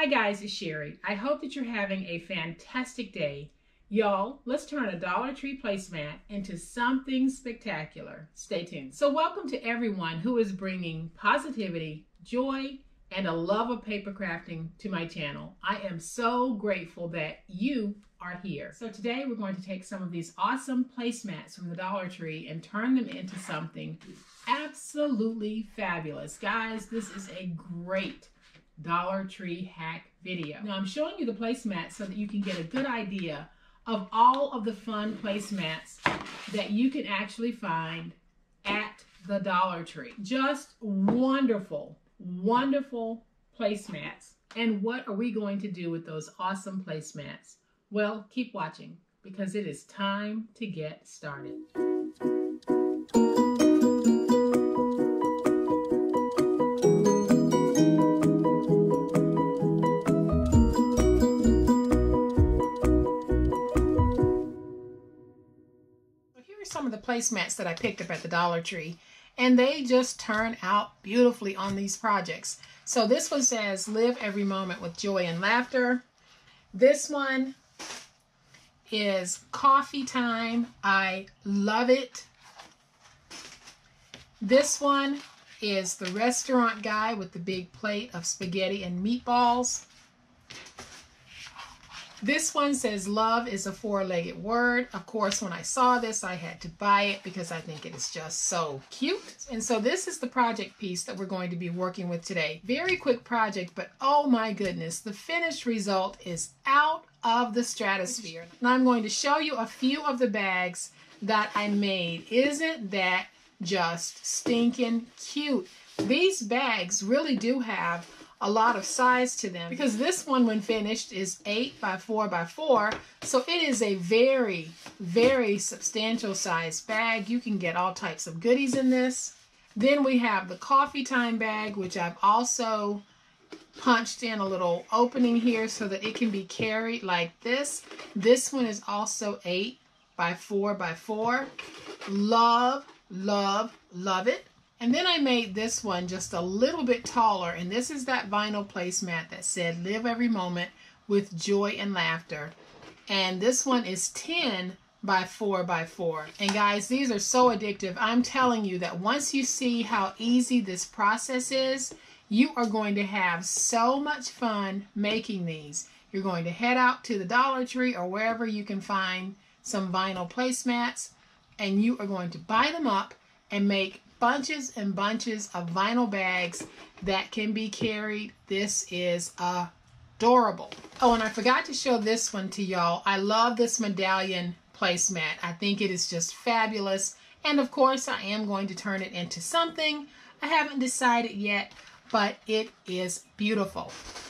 Hi guys, it's Sherry. I hope that you're having a fantastic day. Y'all, let's turn a Dollar Tree placemat into something spectacular. Stay tuned. So welcome to everyone who is bringing positivity, joy, and a love of paper crafting to my channel. I am so grateful that you are here. So today we're going to take some of these awesome placemats from the Dollar Tree and turn them into something absolutely fabulous. Guys, this is a great Dollar Tree hack video. Now I'm showing you the placemats so that you can get a good idea of all of the fun placemats that you can actually find at the Dollar Tree. Just wonderful, wonderful placemats. And what are we going to do with those awesome placemats? Well, keep watching because it is time to get started. Some of the placemats that I picked up at the Dollar Tree, and they just turn out beautifully on these projects. So this one says live every moment with joy and laughter. This one is coffee time. I love it. This one is the restaurant guy with the big plate of spaghetti and meatballs. This one says love is a four-legged word. Of course, when I saw this, I had to buy it because I think it is just so cute. And so this is the project piece that we're going to be working with today. Very quick project, but oh my goodness, the finished result is out of the stratosphere. And I'm going to show you a few of the bags that I made. Isn't that just stinking cute? These bags really do have a lot of size to them because this one, when finished, is 8 by 4 by 4, so it is a very, very substantial size bag. You can get all types of goodies in this. Then we have the coffee time bag, which I've also punched in a little opening here so that it can be carried like this. This one is also 8 by 4 by 4. Love, love, love it. And then I made this one just a little bit taller, and this is that vinyl placemat that said live every moment with joy and laughter. And this one is 10 by 4 by 4. And guys, these are so addictive. I'm telling you that once you see how easy this process is, you are going to have so much fun making these. You're going to head out to the Dollar Tree or wherever you can find some vinyl placemats, and you are going to buy them up and make bunches and bunches of vinyl bags that can be carried. This is adorable. Oh, and I forgot to show this one to y'all. I love this medallion placemat. I think it is just fabulous. And of course, I am going to turn it into something. I haven't decided yet, but it is beautiful.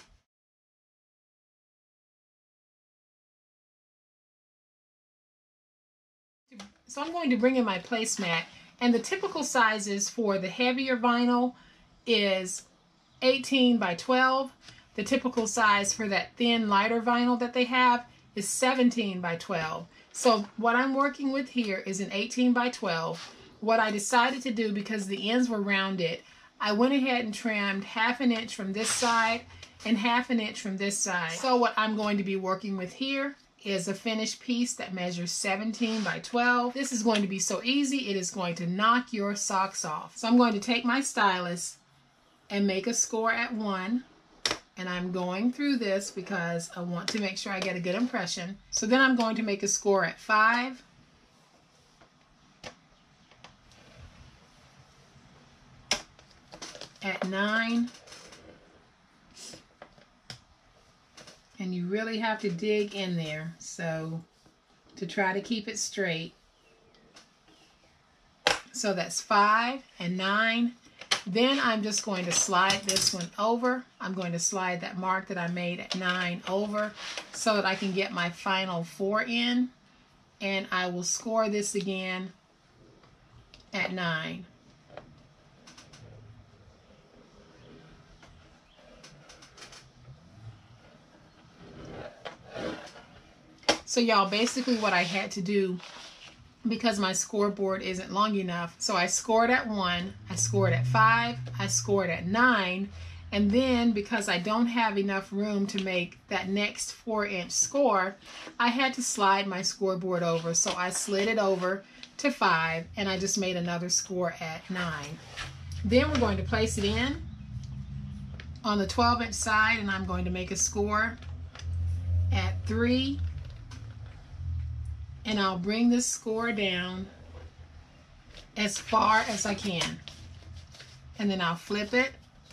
So I'm going to bring in my placemat. And the typical sizes for the heavier vinyl is 18 by 12. The typical size for that thin, lighter vinyl that they have is 17 by 12. So what I'm working with here is an 18 by 12. What I decided to do, because the ends were rounded, I went ahead and trimmed 1/2 inch from this side and 1/2 inch from this side. So what I'm going to be working with here is a finished piece that measures 17 by 12. This is going to be so easy, it is going to knock your socks off. So I'm going to take my stylus and make a score at 1. And I'm going through this because I want to make sure I get a good impression. So then I'm going to make a score at 5. At 9. And you really have to dig in there, so to try to keep it straight. So that's 5 and 9. Then I'm just going to slide this one over. I'm going to slide that mark that I made at 9 over so that I can get my final 4 in. And I will score this again at 9. So y'all, basically what I had to do, because my scoreboard isn't long enough, so I scored at 1, I scored at 5, I scored at 9, And then because I don't have enough room to make that next 4-inch score, I had to slide my scoreboard over. So I slid it over to 5 and I just made another score at 9. Then we're going to place it in on the 12-inch side, and I'm going to make a score at 3, and I'll bring this score down as far as I can, and then I'll flip it,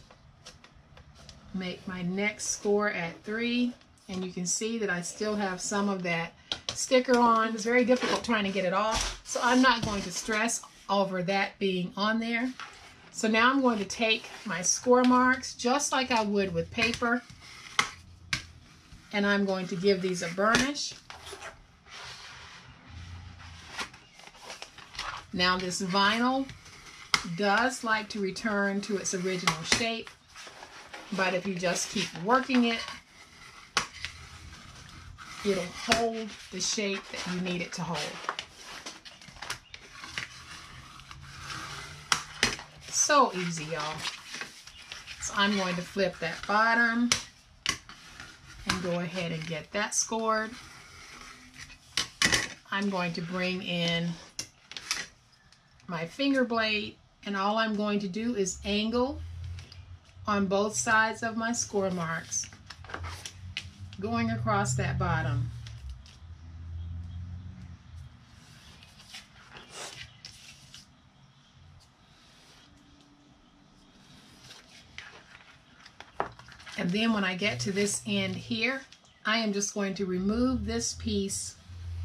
make my next score at 3, and you can see that I still have some of that sticker on. It's very difficult trying to get it off, so I'm not going to stress over that being on there. So now I'm going to take my score marks just like I would with paper, and I'm going to give these a burnish. Now this vinyl does like to return to its original shape, but if you just keep working it, it'll hold the shape that you need it to hold. So easy, y'all. So I'm going to flip that bottom and go ahead and get that scored. I'm going to bring in my finger blade, and all I'm going to do is angle on both sides of my score marks, going across that bottom. And then when I get to this end here, I am just going to remove this piece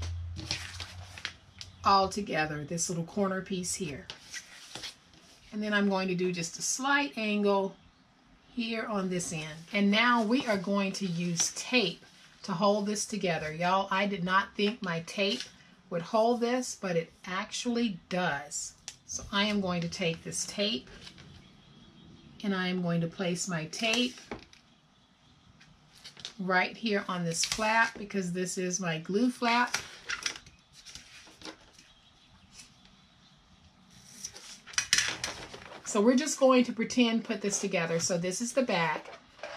altogether, this little corner piece here. And then I'm going to do just a slight angle here on this end. And now we are going to use tape to hold this together. Y'all, I did not think my tape would hold this, but it actually does. So I am going to take this tape, and I am going to place my tape right here on this flap, because this is my glue flap. So we're just going to pretend put this together. So this is the back,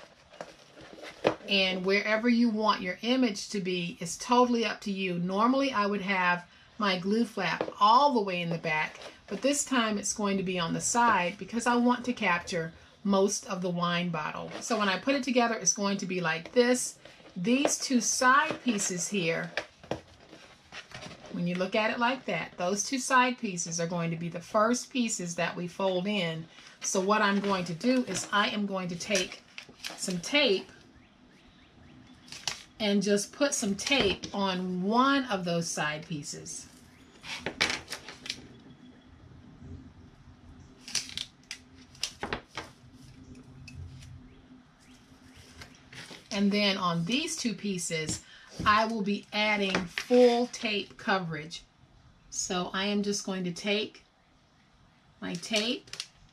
and wherever you want your image to be is totally up to you. Normally I would have my glue flap all the way in the back, but this time it's going to be on the side because I want to capture most of the wine bottle. So when I put it together, it's going to be like this. These two side pieces here, when you look at it like that, those two side pieces are going to be the first pieces that we fold in. So what I'm going to do is I am going to take some tape and just put some tape on one of those side pieces. And then on these two pieces, I will be adding full tape coverage. So I am just going to take my tape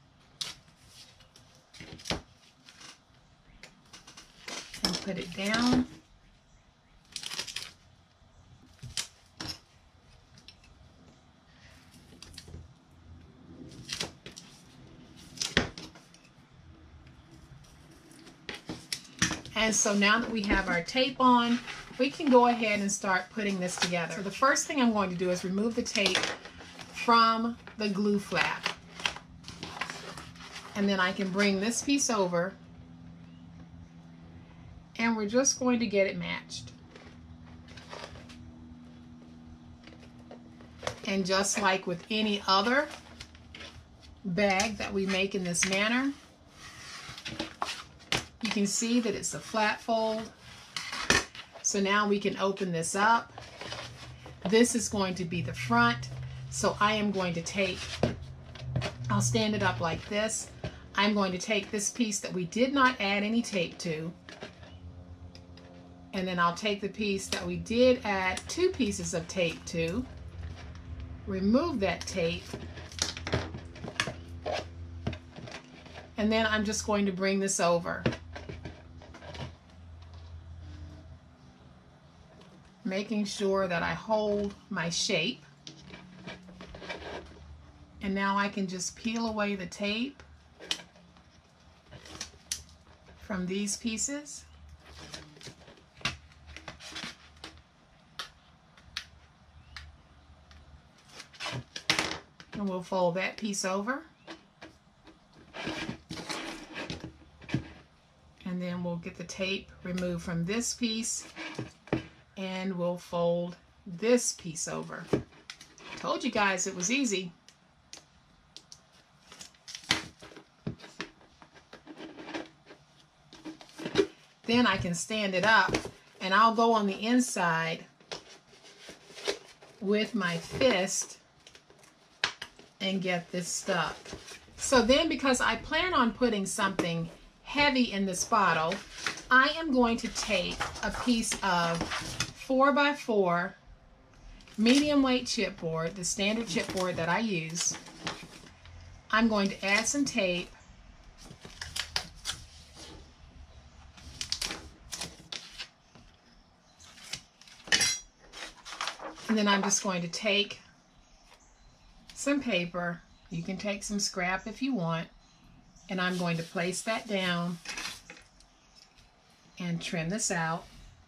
and put it down. And so now that we have our tape on, we can go ahead and start putting this together. So the first thing I'm going to do is remove the tape from the glue flap. And then I can bring this piece over, and we're just going to get it matched. And just like with any other bag that we make in this manner, you can see that it's a flat fold. So now we can open this up. This is going to be the front. So I am going to take, I'll stand it up like this. I'm going to take this piece that we did not add any tape to, and then I'll take the piece that we did add 2 pieces of tape to, remove that tape, and then I'm just going to bring this over, making sure that I hold my shape. And now I can just peel away the tape from these pieces. And we'll fold that piece over. And then we'll get the tape removed from this piece and we'll fold this piece over. Told you guys it was easy. Then I can stand it up and I'll go on the inside with my fist and get this stuck. So then, because I plan on putting something heavy in this bottle, I am going to take a piece of 4x4 medium weight chipboard, the standard chipboard that I use. I'm going to add some tape. And then I'm just going to take some paper. You can take some scrap if you want. And I'm going to place that down and trim this out.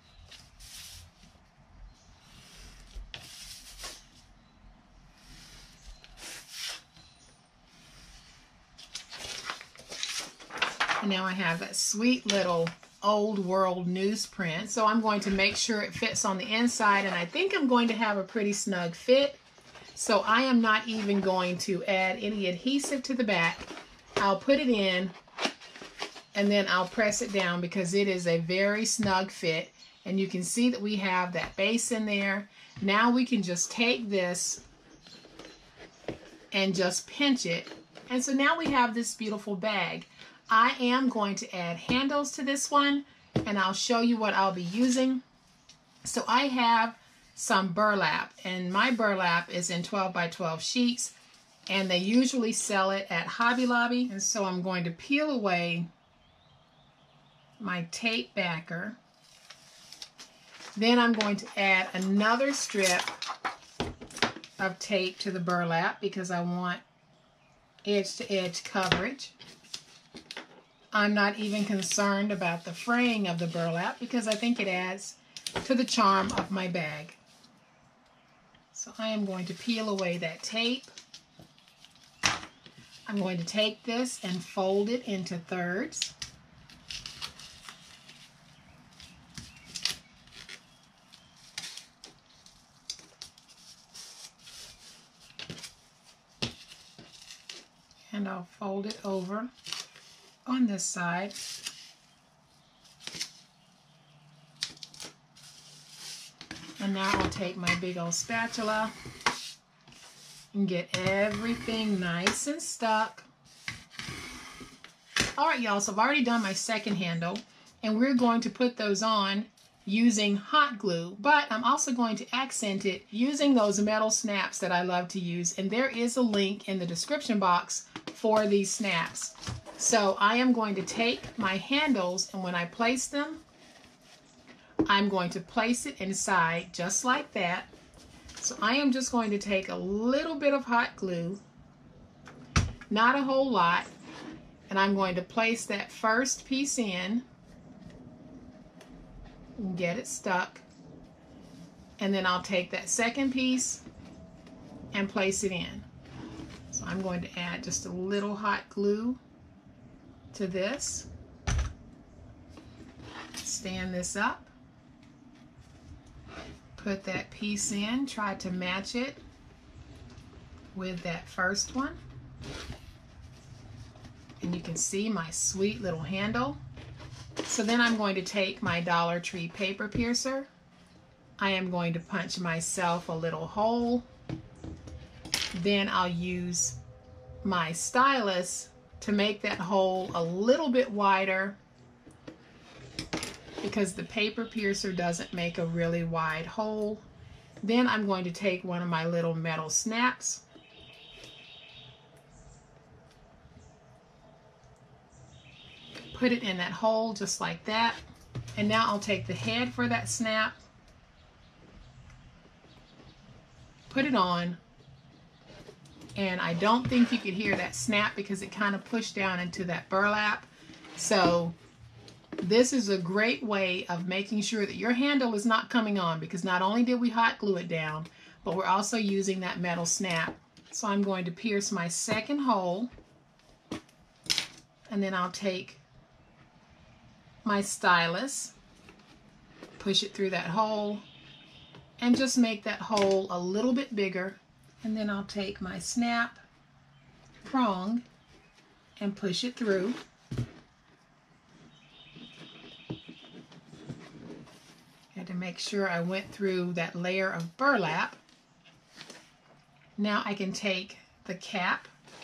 And now I have that sweet little old world newsprint. So I'm going to make sure it fits on the inside, and I think I'm going to have a pretty snug fit. So I am not even going to add any adhesive to the back. I'll put it in and then I'll press it down because it is a very snug fit. And you can see that we have that base in there. Now we can just take this and just pinch it. And so now we have this beautiful bag. I am going to add handles to this one, and I'll show you what I'll be using. So I have some burlap, and my burlap is in 12x12 sheets, and they usually sell it at Hobby Lobby. And so I'm going to peel away my tape backer. Then I'm going to add another strip of tape to the burlap because I want edge-to-edge coverage. I'm not even concerned about the fraying of the burlap because I think it adds to the charm of my bag. So I am going to peel away that tape. I'm going to take this and fold it into thirds. And I'll fold it over on this side. And now I'll take my big old spatula and get everything nice and stuck. Alright y'all, so I've already done my second handle, and we're going to put those on using hot glue, but I'm also going to accent it using those metal snaps that I love to use, and there is a link in the description box for these snaps. So I am going to take my handles, and when I place them, I'm going to place it inside just like that. So I am just going to take a little bit of hot glue, not a whole lot, and I'm going to place that first piece in and get it stuck. And then I'll take that second piece and place it in. So I'm going to add just a little hot glue to this. Stand this up. Put that piece in, try to match it with that first one. And you can see my sweet little handle. So then I'm going to take my Dollar Tree paper piercer. I am going to punch myself a little hole. Then I'll use my stylus to make that hole a little bit wider, because the paper piercer doesn't make a really wide hole. Then I'm going to take one of my little metal snaps, put it in that hole just like that, and now I'll take the head for that snap, put it on, and I don't think you could hear that snap because it kind of pushed down into that burlap. So This is a great way of making sure that your handle is not coming on, because not only did we hot glue it down, but we're also using that metal snap. So I'm going to pierce my second hole, and then I'll take my stylus, push it through that hole, and just make that hole a little bit bigger. And then I'll take my snap prong and push it through. Had to make sure I went through that layer of burlap. Now I can take the cap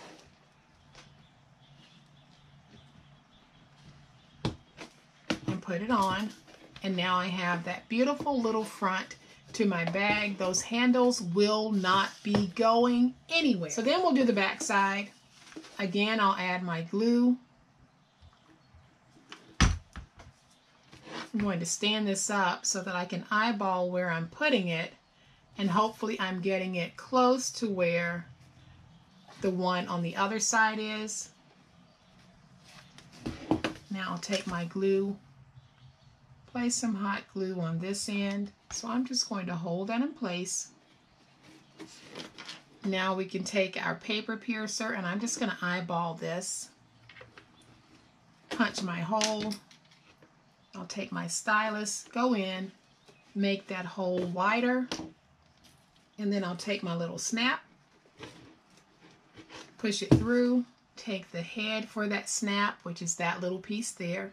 and put it on, and now I have that beautiful little front to my bag. Those handles will not be going anywhere. So then we'll do the back side. Again, I'll add my glue. I'm going to stand this up so that I can eyeball where I'm putting it, and hopefully I'm getting it close to where the one on the other side is. Now I'll take my glue, place some hot glue on this end. So I'm just going to hold that in place. Now we can take our paper piercer, and I'm just going to eyeball this. Punch my hole. I'll take my stylus, go in, make that hole wider, and then I'll take my little snap, push it through, take the head for that snap, which is that little piece there.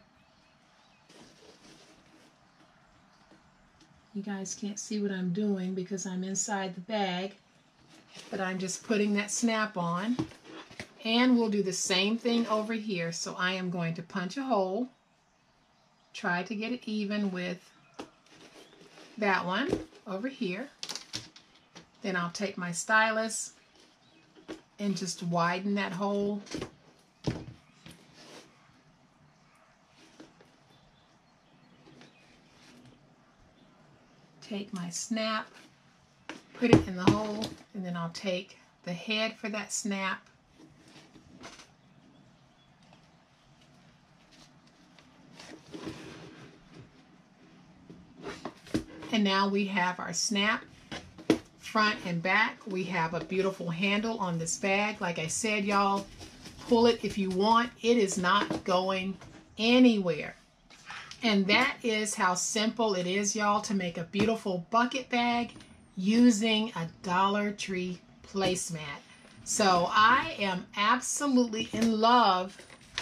You guys can't see what I'm doing because I'm inside the bag, but I'm just putting that snap on. And we'll do the same thing over here. So I am going to punch a hole, try to get it even with that one over here. Then I'll take my stylus and just widen that hole. Take my snap, put it in the hole, and then I'll take the head for that snap. And now we have our snap, front and back. We have a beautiful handle on this bag. Like I said, y'all, pull it if you want. It is not going anywhere. And that is how simple it is, y'all, to make a beautiful bucket bag using a Dollar Tree placemat. So I am absolutely in love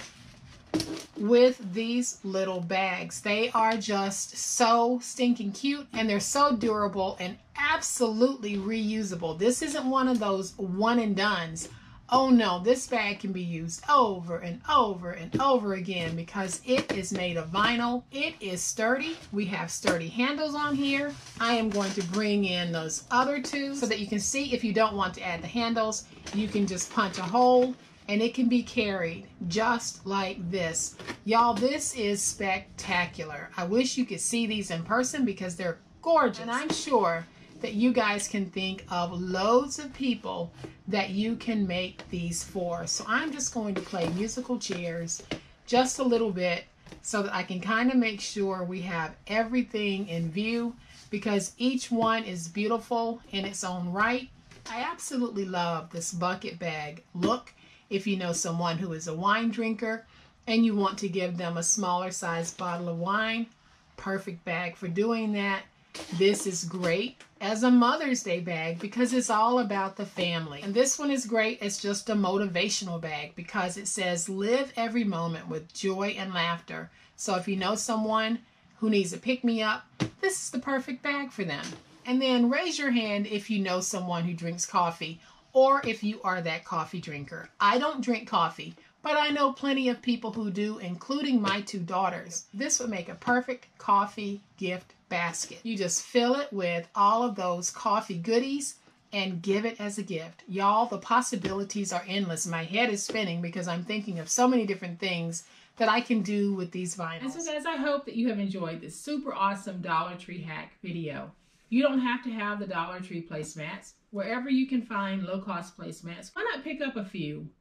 with these little bags. They are just so stinking cute, and they're so durable and absolutely reusable. This isn't one of those one and dones. Oh no, this bag can be used over and over and over again because it is made of vinyl. It is sturdy. We have sturdy handles on here. I am going to bring in those other two so that you can see. If you don't want to add the handles, you can just punch a hole and it can be carried just like this. Y'all, this is spectacular. I wish you could see these in person because they're gorgeous. And I'm sure that you guys can think of loads of people that you can make these for. So I'm just going to play musical chairs just a little bit so that I can kind of make sure we have everything in view, because each one is beautiful in its own right. I absolutely love this bucket bag look. If you know someone who is a wine drinker and you want to give them a smaller size bottle of wine, perfect bag for doing that. This is great as a Mother's Day bag because it's all about the family. And this one is great as just a motivational bag because it says live every moment with joy and laughter. So if you know someone who needs a pick-me-up, this is the perfect bag for them. And then raise your hand if you know someone who drinks coffee or if you are that coffee drinker. I don't drink coffee, but I know plenty of people who do, including my two daughters. This would make a perfect coffee gift basket. You just fill it with all of those coffee goodies and give it as a gift. Y'all, the possibilities are endless. My head is spinning because I'm thinking of so many different things that I can do with these vinyls. And so guys, I hope that you have enjoyed this super awesome Dollar Tree hack video. You don't have to have the Dollar Tree placemats. Wherever you can find low-cost placemats, why not pick up a few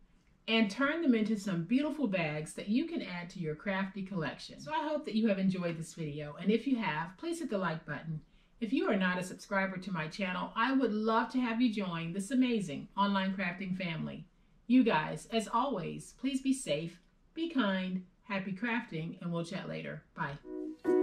and turn them into some beautiful bags that you can add to your crafty collection. So I hope that you have enjoyed this video, and if you have, please hit the like button. If you are not a subscriber to my channel, I would love to have you join this amazing online crafting family. You guys, as always, please be safe, be kind, happy crafting, and we'll chat later. Bye.